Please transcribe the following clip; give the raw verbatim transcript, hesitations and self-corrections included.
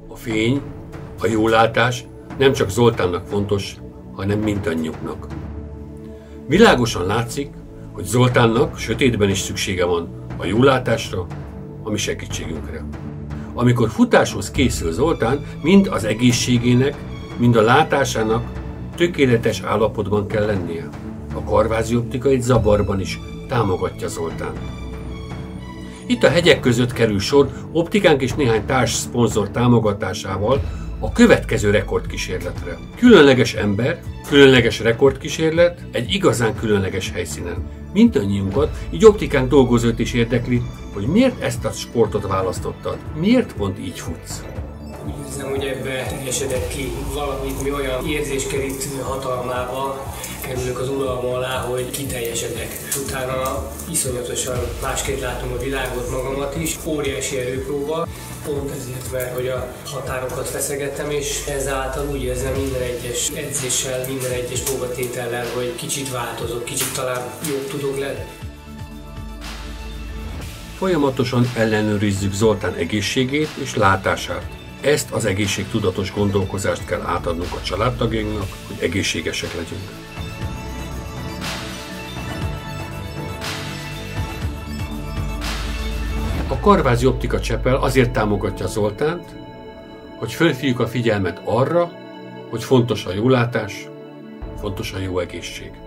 A fény, a jólátás nem csak Zoltánnak fontos, hanem mindannyiunknak. Világosan látszik, hogy Zoltánnak sötétben is szüksége van a jólátásra, a mi segítségünkre. Amikor futáshoz készül Zoltán, mind az egészségének, mind a látásának tökéletes állapotban kell lennie. A Karvázi Optika egy zavarban is támogatja Zoltánt. Itt a hegyek között kerül sor optikánk és néhány társ szponzor támogatásával a következő rekordkísérletre. Különleges ember, különleges rekordkísérlet egy igazán különleges helyszínen. Mindannyiunkat, így optikánk dolgozót is érdekli, hogy miért ezt a sportot választottad, miért pont így futsz. Úgy érzem, hogy ebbe teljesedett ki valamit, mi olyan érzéskerít hatalmába kerülök az uralma alá, hogy kiteljesedek. Utána iszonyatosan másképp látom a világot, magamat is, óriási erőpróba. Pont ezért, mert hogy a határokat feszegettem, és ezáltal úgy érzem minden egyes edzéssel, minden egyes próbatétellel, hogy kicsit változok, kicsit talán jobb tudok lenni. Folyamatosan ellenőrizzük Zoltán egészségét és látását. Ezt az egészségtudatos gondolkozást kell átadnunk a családtagjainknak, hogy egészségesek legyünk. A Karvázi Optika Csepel azért támogatja Zoltánt, hogy fölhívjuk a figyelmet arra, hogy fontos a jólátás, fontos a jó egészség.